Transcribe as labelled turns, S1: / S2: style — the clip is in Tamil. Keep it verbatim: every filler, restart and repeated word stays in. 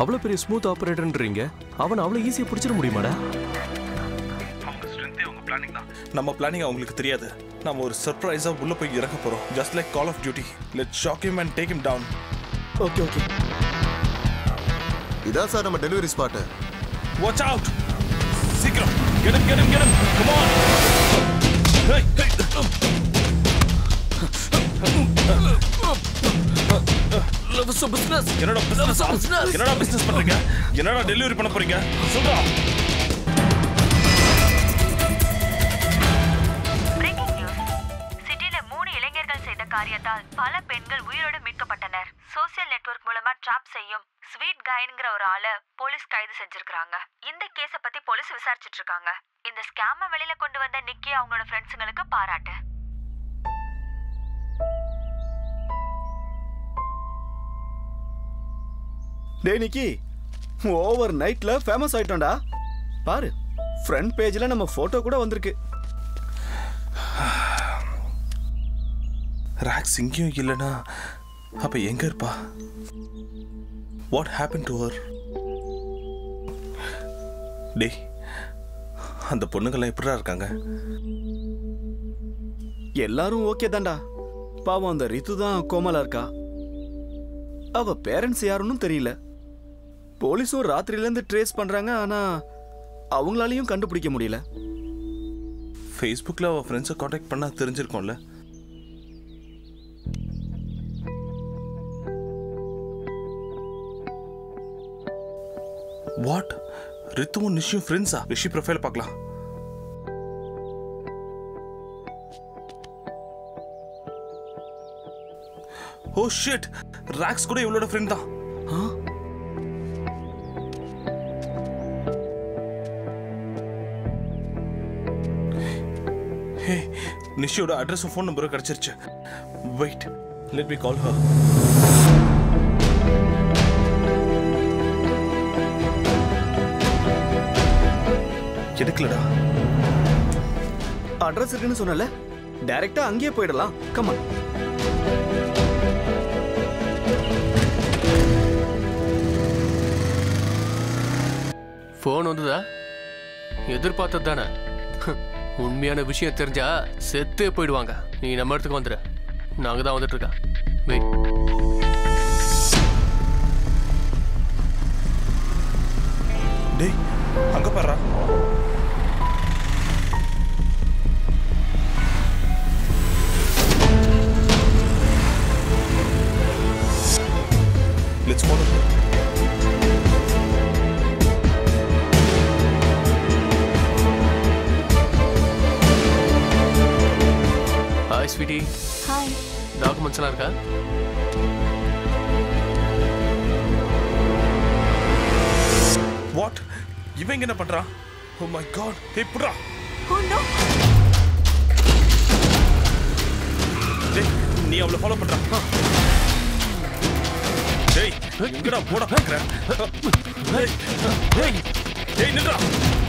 S1: அவ்வளவு பெரிய ஸ்மூத் ஆபரேட்டர்ன்றீங்க, அவன் அவ்வளவு ஈஸியா பிடிச்சிட முடியுமாடா?
S2: அவங்க ஸ்ட்ரென்த்தே அவங்க பிளானிங் தான். நம்ம பிளானிங் அவங்களுக்கு தெரியாது. நம்ம ஒரு சர்ப்ரைஸா உள்ள போய் இறக்க போறோம். Just like call of duty. Let's shock him and take him down.
S1: Okay okay.
S3: இதான் சார் நம்ம டெலிவரி ஸ்பாட்.
S2: Watch out. சீக்கிரம் get him get him get him. Come on. Hey hey.
S1: Loves business.
S2: என்னடா பிசினஸ்? என்னடா பிசினஸ் பண்றீங்க? என்னடா டெலிவரி பண்ண போறீங்க? சொல்றா.
S4: Breaking news. சிட்டில மூணு இளைஞர்கள் செய்த காரியத்தால் பல பெண்கள் உயிரோடு மீட்கப்பட்டனர். சோசியல் நெட்வொர்க் மூலமா ட்ராப் செய்யும் ஸ்வீட் கைங்கிற ஒரு ஆளை போலீஸ் கைது செஞ்சிருக்காங்க. இந்த கேஸ பத்தி போலீஸ் விசாரிச்சிட்டு இருக்காங்க. இந்த ஸ்கேம வெளியில கொண்டு வந்த நிக்கி அவங்களோட ஃப்ரெண்ட்ஸுங்களுக்கு பாராட்டு.
S5: டே நிக்கி, ஓவர் நைட்ல ஃபேமஸ் ஆயிட்டோம்டா. பாரு, ஃப்ரண்ட் பேஜ்ல நம்ம போட்டோ கூட வந்திருக்கு.
S2: ராக்ஸ் இங்கேயும் இல்லைனா அப்ப எங்க இருப்பா? What happen to her? டே, அந்த பொண்ணுங்கெல்லாம் எப்படிடா இருக்காங்க?
S5: எல்லாரும் ஓகே தான்டா. பாவம் அந்த ரித்து தான் கோமலா இருக்கா. அவ பேரண்ட்ஸ் யாருன்னு தெரியல. போலீஸும் ராத்திரில இருந்து ட்ரேஸ் பண்றாங்க, ஆனா அவங்களாலையும் கண்டுபிடிக்க முடியல.
S2: ஃபேஸ்புக்ல அவ ஃப்ரெண்ட்ஸை காண்டாக்ட் பண்ணா தெரிஞ்சிருக்கோம்ல. வாட்? ரித்துவும் நிஷியும் ஃப்ரெண்ட்ஸா? ரிஷி ப்ரொஃபைல் பார்க்கலாம். ஓ ஷிட், ராக்ஸ் கூட இவளோட ஃப்ரெண்ட் தான். ஹே, நிஷியோட அட்ரஸும் ஃபோன் நம்பரும் கிடைச்சிருச்சு. Wait, let me call her. எடுக்கலடா.
S5: அட்ரஸ் இருக்குன்னு சொன்னல, டைரக்டா அங்கேயே போயிடலாம். Come on.
S1: போன் வந்ததா? எதிர்பார்த்தது தானே. உண்மையான விஷயம் தெரிஞ்சா செத்தே போயிடுவாங்க. நீ நம்ம இடத்துக்கு வந்துடு. நாங்க தான் வந்துட்டு இருக்கா. வெயிட்.
S2: டேய், அங்க பாரு. Let's follow her.
S1: Hi, sweetie.
S4: Hi.
S1: Documents எல்லாம் இருக்கா?
S2: What? இவன் என்ன பண்றான்? Oh my god. Hey, புட்ரா.
S4: Oh no.
S2: டேய், நீ அவளை ஃபாலோ பண்றா. டேய், எங்கடா போட பார்க்கற? டேய், டேய், டேய் நில்றா.